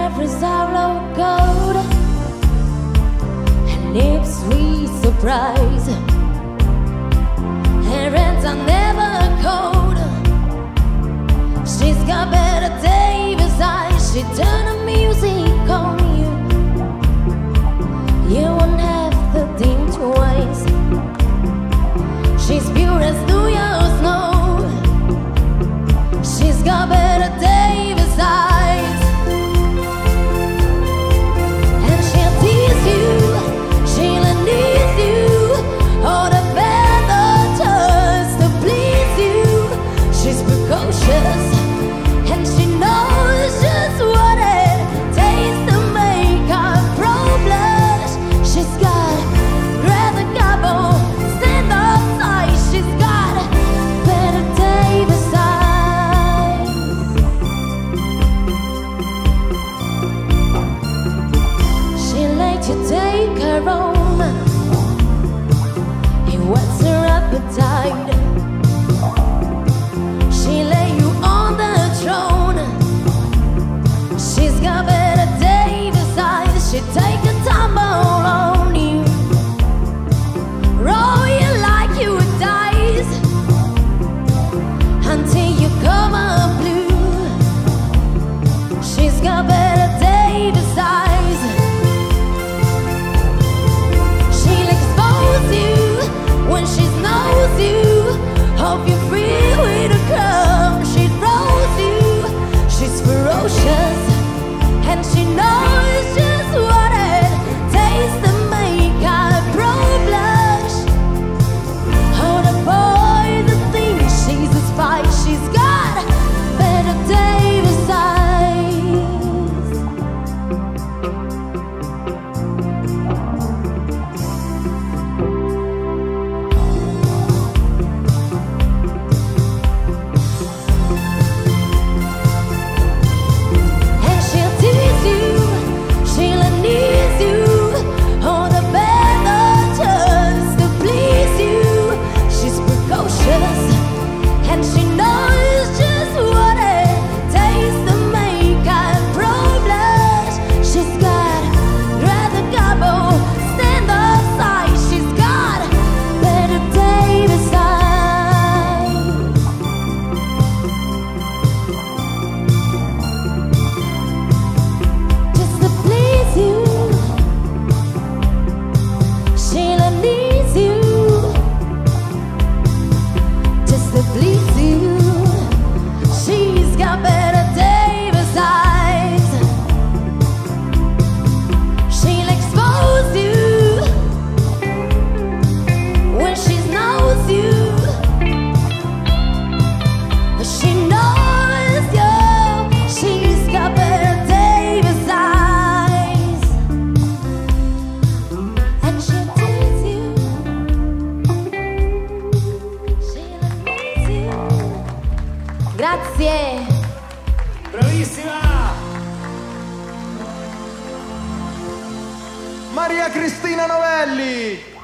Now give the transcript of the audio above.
hair is hollow gold, her lips sweet surprise, her hands are never cold. She's got Bette Davis eyes. She turn the music on you. You won't have to think twice. She's pure as New York snow. She's got Bette Davis eyes. And she'll tease you, she'll unease you, all the better turns to please you. She's precocious, and she knows just what it takes to make her pro blush. She's got Greta Garbo, stand up size. She's got Bette Davis eyes. She let you take her home, he whets her appetite. She lay you on the throne. She's got Bette Davis eyes. She take a tumble on you, roll you like you would dice, until you come unglued. She's got Bette Davis eyes. She'll expose you when she knows you. Hope you're free with a crumb. She throws you. She's ferocious, and she knows just what it takes to make her pro blush. Oh, the boys that think she's a spy. She's got Bette Davis eyes. And she'll tease you, she'll unease you, all the better turns to please you. She's precocious, and she knows just what it takes to make her pro blush. She's got Greta Garbo, stand up size. She's got Bette Davis eyes. Just to please you, she'll unease you. Just to please you, she's got Bette Davis eyes. She'll expose you when she knows you. She knows you. She's got Bette Davis eyes. And she'll tease you, she'll unease you. Grazie. Bravissima! Maria Cristina Novelli!